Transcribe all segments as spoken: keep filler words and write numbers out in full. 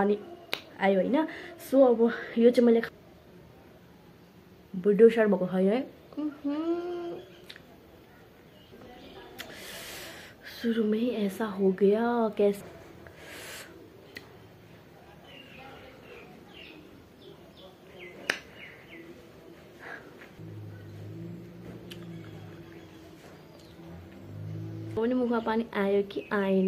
पानी आयो हैन। सो अब यो चाहिँ मैले भिडियो स्टार्ट भएको है है शुरू में ही ऐसा हो गया कैसे। पनि मुखमा पानी आयो कि आएन।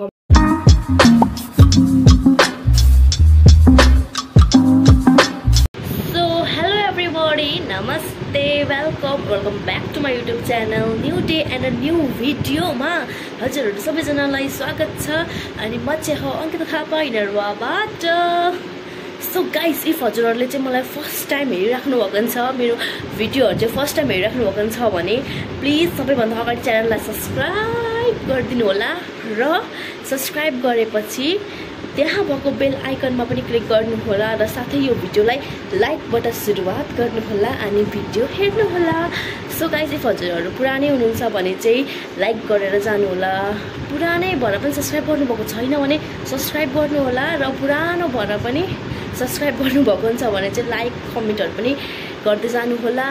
सो हेलो एभ्रीबडी, नमस्ते, welcome welcome back to my YouTube channel. New day and a new भिडियोमा हजुरहरू सबैजनालाई स्वागत छ। अनि म चाहिँ हो अंकिता थापा इनरवाबाट। सो गाइस, इफ हजुरहरूले चाहिँ मलाई फर्स्ट टाइम हेरिराख्नु भएको छ, मेरो भिडियोहरू चाहिँ फर्स्ट टाइम हेरिराख्नु भएको छ भने प्लिज सबैभन्दा अगाडि च्यानललाई सब्सक्राइब गरिदिनु होला र सब्सक्राइब गरेपछि त्यहाँ भएको बेल आइकनमा पनि क्लिक गर्नु होला र साथै यो भिडियोलाई लाइकबाट सुरुवात गर्नु होला अनि भिडियो हेर्नु होला। सो गाइस, इफ हजुरहरू पुरानै हुनुहुन्छ भने चाहिँ लाइक गरेर जानु होला। पुरानै भएर पनि सब्सक्राइब गर्नुभएको छैन भने सब्सक्राइब गर्नु होला र पुरानो भएर पनि सब्सक्राइब गर्नुभएको हुन्छ भने चाहिँ लाइक कमेन्टहरू पनि गर्दै जानु होला।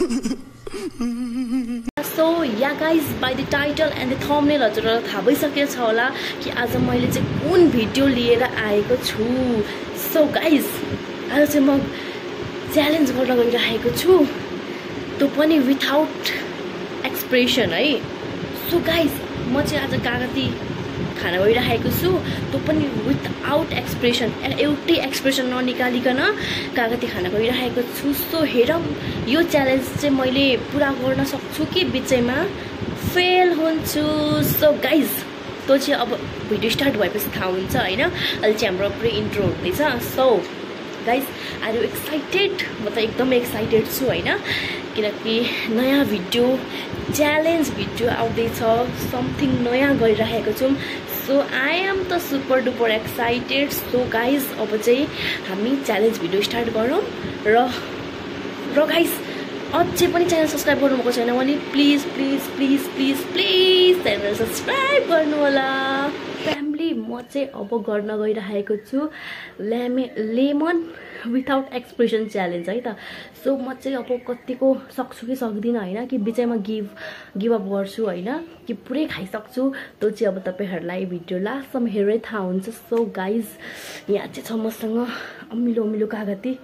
So yeah guys, by the title and the thumbnail हजुरहरूलाई थाहा भइसकेको छ होला कि आज मैले चाहिँ कुन भिडियो लिएर आएको छु। सो गाइज, आज चाहिँ म च्यालेन्ज गर्न गइरहेको छु, त्यो पनि विथआउट एक्सप्रेसन है। सो गाइज, म चाहिँ आज कागती खाना गइरहेको छु, त्यो पनि विथआउट एक्सप्रेसन, एउटै एक्सप्रेसन ननिकालिकन कागती खाना गइरहेको छु। सो हेरौँ यो च्यालेन्ज चाहिँ मैले पुरा गर्न सक्छु कि बिचैमा फेल हुन्छु। सो गाइज, त्यो चाहिँ अब भिडियो स्टार्ट भएपछि थाहा हुन्छ होइन। अहिले चाहिँ हाम्रो पुरै इन्ट्रो हुँदैछ। So guys, are you excited? म त एकदमै एक्साइटेड छु होइन, किनकि नयाँ भिडियो च्यालेन्ज भिडियो आउँदैछ, समथिङ नयाँ गरिरहेको छौँ। सो आई एम त super duper excited. So guys, अब चाहिँ हामी च्यालेन्ज भिडियो स्टार्ट गरौँ र र गाइज, अझै पनि च्यानल सब्सक्राइब गर्नुभएको छैन भने please please please please please channel subscribe गर्नु होला। फ्यामिली, म चाहिँ अब गर्न गइरहेको छु लेमे लेमन विथआउट एक्सप्रेसन च्यालेन्ज है त। सो म चाहिँ अब कतिको सक्छु कि सक्दिनँ होइन, कि बिचैमा गिभ गिभ अप गर्छु होइन, कि पुरै खाइसक्छु, त्यो चाहिँ अब तपाईँहरूलाई भिडियो लास्टसम्म हेरेरै थाहा हुन्छ। सो गाइज, यहाँ चाहिँ छ मसँग अमिलो अमिलो कागती,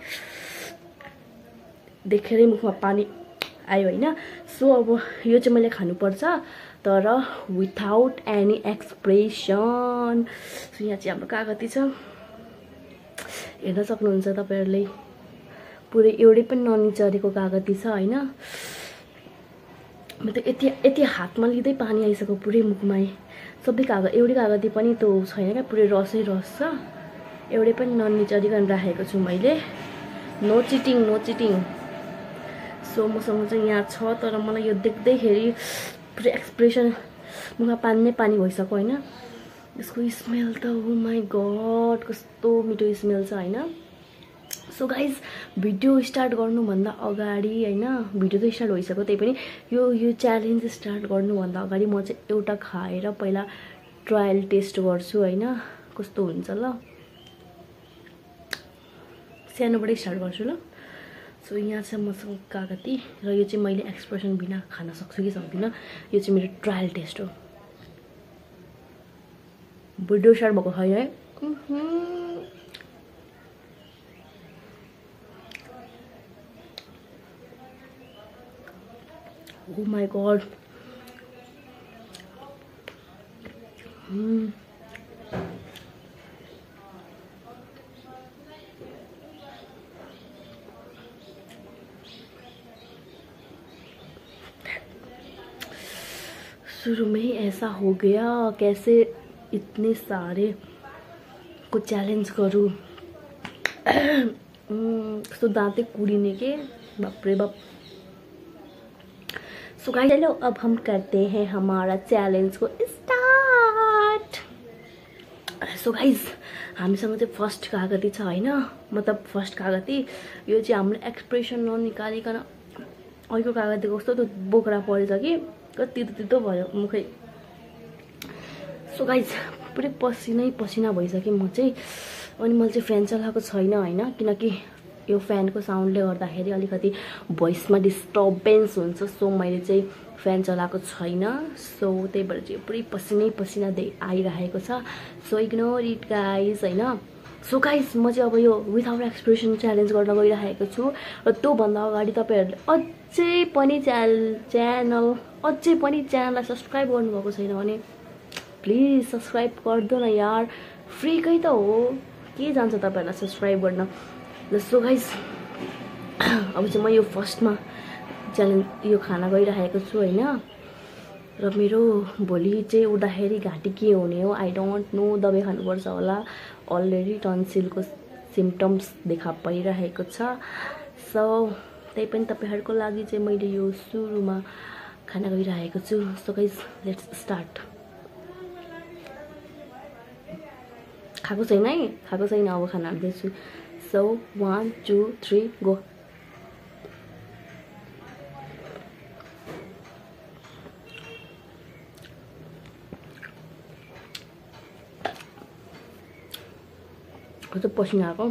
देखेरै मुखमा पानी आयो होइन। सो अब यो चाहिँ मैले खानुपर्छ तर विथआउट एनी एक्सप्रेसन। सो यहाँ चाहिँ हाम्रो कागती छ, हेर्न सक्नुहुन्छ तपाईँहरूले, पुरै एउटै पनि ननिचरेको कागती छ होइन। म त यति यति हातमा लिँदै पानी आइसक्यो पुरै मुखमै। सबै कागज एउटै कागती पनि त्यो छैन क्या, पुरै रसै रस छ, एउटै पनि ननिचरिकन राखेको छु मैले। No cheating, no cheating. So मसँग चाहिँ यहाँ छ, तर मलाई यो देख्दैखेरि पुरै एक्सप्रेसन मुखमा पानी नै पानी भइसक्यो होइन। यसको स्मेल त ओ माई गड, कस्तो मिठो स्मेल छ होइन। सो गाइज, भिडियो स्टार्ट गर्नुभन्दा अगाडि होइन, भिडियो त स्टार्ट भइसक्यो, त्यही पनि यो यो च्यालेन्ज स्टार्ट गर्नुभन्दा अगाडि म चाहिँ एउटा खाएर पहिला ट्रायल टेस्ट गर्छु होइन, कस्तो हुन्छ। ल, सानोबाटै स्टार्ट गर्छु ल। सो यहाँ चाहिँ मसँग कागती र यो चाहिँ मैले एक्सप्रेसन बिना खान सक्छु कि सक्दिनँ, यो चाहिँ मेरो ट्रायल टेस्ट हो। भिडियो स्टार्ट भएको है है। ओ माई गड, शुरू में ही ऐसा हो गया कैसे इतने सारे को चैलेंज करूँ। तो दांते कुड़ीने के बाप रे बाप। सो गाइस, चलो अब हम करते हैं हमारा चैलेंज को स्टार्ट। सो गाइस, हामीसँग चाहिँ फर्स्ट कागती छ हैन, मतलब फर्स्ट कागती यो चाहिँ हाम्रो एक्सप्रेसन ननिकालिकन अहिलेको कागती कस्तो त्यो बोक्रा परेछ कि कति तितो भयो मुखै। सो गाइस, पुरै पसिनै पसिना भइसक्यो म चाहिँ। अनि मैले चाहिँ फ्यान चलाएको छैन हैन, किनकि यो फ्यानको साउन्डले गर्दाखेरि अलिकति भोइसमा डिस्टर्बेन्स हुन्छ। सो मैले चाहिँ फ्यान चलाएको छैन। सो त्यही भएर चाहिँ पुरै पसिनै पसिना दे आइरहेको छ। सो इग्नोर इट गाइज हैन। सो गाइज म चाहिँ अब यो विथआउट एक्सप्रेसन च्यालेन्ज गर्न गइरहेको छु र त्योभन्दा अगाडि तपाईँहरूले अझै पनि च्याल च्यानल अझै पनि च्यानललाई सब्सक्राइब गर्नुभएको छैन भने प्लिज सब्सक्राइब गरिदिनु न यार, फ्रीकै त हो, के जान्छ तपाईँहरूलाई सब्सक्राइब गर्न। सो गाइज अब चाहिँ म यो फर्स्टमा च्यालेन्ज यो खाना गइरहेको छु हैन। र मेरो भोलि चाहिँ उठ्दाखेरि घाँटी के हुने हो आई डोन्ट नो, दबाई खानुपर्छ होला। अलरेडी टन्सिलको सिम्पटम्स देखा परिरहेको छ। सो त्यही पनि तपाईँहरूको लागि चाहिँ मैले यो सुरुमा खाना गइरहेको छु। So guys let's start. खाएको छैन है, खाएको छैन, अब खाना हाल्दैछु। So one two three go. कस्तो पसिना आएको।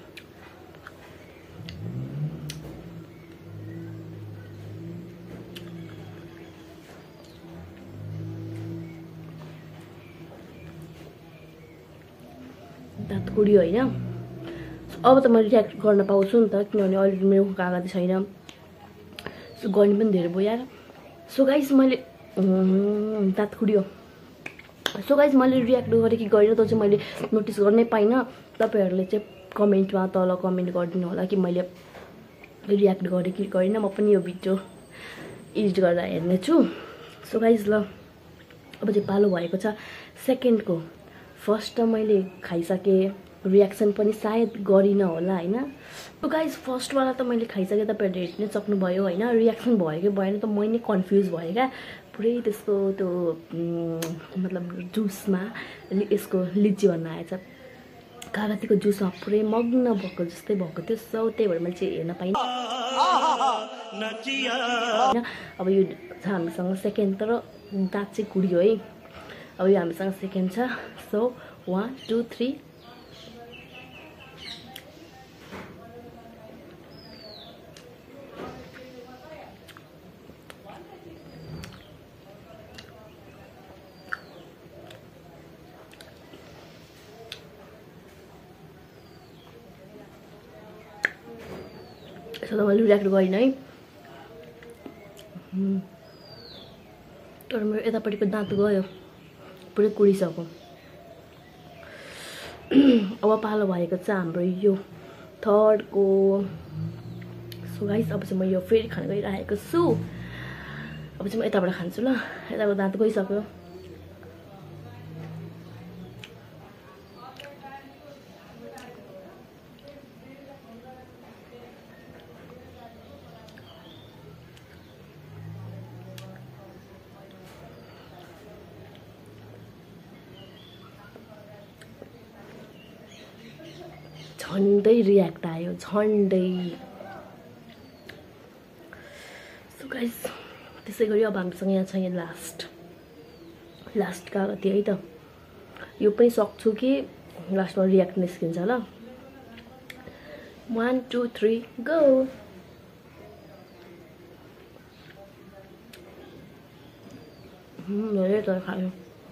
दाँत कुडियो होइन। अब त म रियाक्ट गर्न पाउँछु नि त, किनभने अहिले मेरो कागज छैन। सो गर्ने पनि धेरै भयो यार। सो गाइस मैले दाँत कुडियो। सो गाइस मैले रियाक्ट गरेँ कि गरिनँ त्यो चाहिँ मैले नोटिस गर्नै पाइनँ। तपाईँहरूले चाहिँ कमेन्टमा तल कमेन्ट गरिदिनु होला कि मैले रियाक्ट गरेँ कि गरिनँ। म पनि यो भिडियो एडिट गर्दा हेर्नेछु। सो गाइस ल अब चाहिँ पालो भएको छ सेकेन्डको। फर्स्ट त मैले खाइसकेँ, रियाक्सन पनि सायद गरिनँ होला होइन। सो गाइस फर्स्टवाला त मैले खाइसकेँ, तपाईँहरूले हेर्नै सक्नुभयो होइन। रियाक्सन भयो कि भएन त म नै कन्फ्युज भएँ क्या। पुरै त्यसको त्यो मतलब जुसमा यसको लिची भन्न आएछ, कागतीको जुसमा पुरै मग्न भएको जस्तै भएको थियो। सो त्यही भएर मैले चाहिँ हेर्न पाइनँ। अब यो छ हामीसँग सेकेन्ड, तर दाँत चाहिँ कुडियो है। अब यो हामीसँग सेकेन्ड छ। So one two three. यसो त मैले रियाक्ट गरिनँ है। तर मेरो यतापट्टिको दाँत गयो, पुरै कुडिसक्यो। अब पालो भएको छ हाम्रो यो थर्डको। सो गाइस अब चाहिँ म यो फेरि खान गइरहेको छु। अब चाहिँ म यताबाट खान्छु ल, यताको दाँत गइसक्यो। झन्डै रियाक्ट आयो, झन्डै। सो गाइस त्यसै गरी अब हामीसँग यहाँ छ यहाँ लास्ट लास्ट कागती है त। यो पनि सक्छु कि लास्टमा रियाक्ट निस्किन्छ ल। One two three go. धेरै त खायो।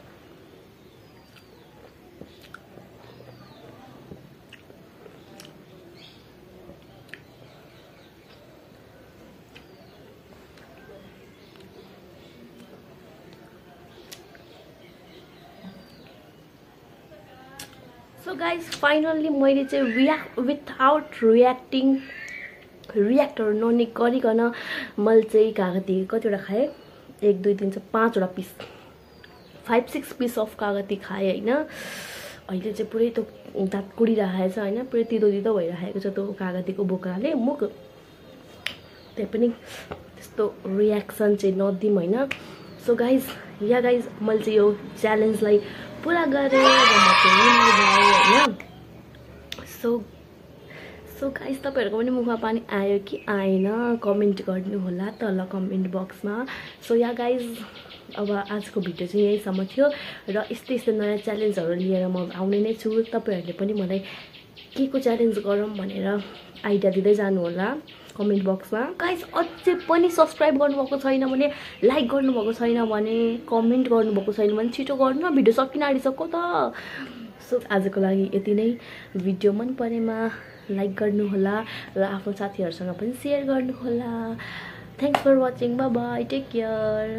सो गाइज फाइनल्ली मैले चाहिँ रियाक्ट विथआउट रियाक्टिङ रियाक्टहरू ननि गरिकन मैले चाहिँ कागती कतिवटा खाएँ, एक दुई तिन चार पाँचवटा piece, five six piece of कागती खाएँ होइन। अहिले चाहिँ पुरै त्यो दाँत कुडिरहेको छ होइन, पुरै तितो तितो भइरहेको छ त्यो कागतीको बोक्राले मुख। त्यही पनि त्यस्तो रियाक्सन चाहिँ नदिउँ होइन। सो गाइज या गाइज मैले चाहिँ यो च्यालेन्जलाई पुरा गरेँ होइन। सो सो गाइस तपाईँहरूको पनि मुखमा पानी आयो कि आएन कमेन्ट गर्नु होला तल कमेन्ट बक्समा। सो या गाइज अब आजको भिडियो चाहिँ यहीसम्म थियो र यस्तै यस्तै नयाँ च्यालेन्जहरू लिएर म आउने नै छु। तपाईँहरूले पनि मलाई के को च्यालेन्ज गरौँ भनेर आइडिया दिँदै जानु होला कमेन्ट बक्समा। गाइस अझै पनि सब्सक्राइब गर्नुभएको छैन भने, लाइक गर्नुभएको छैन भने, कमेन्ट गर्नुभएको छैन भने छिटो गर्नु न, भिडियो सकिन आँटिसक्यो त। सो आजको लागि यति नै। भिडियो मन परेमा लाइक गर्नुहोला र आफ्नो साथीहरूसँग पनि सेयर गर्नुहोला। Thanks for watching, bye bye, take care.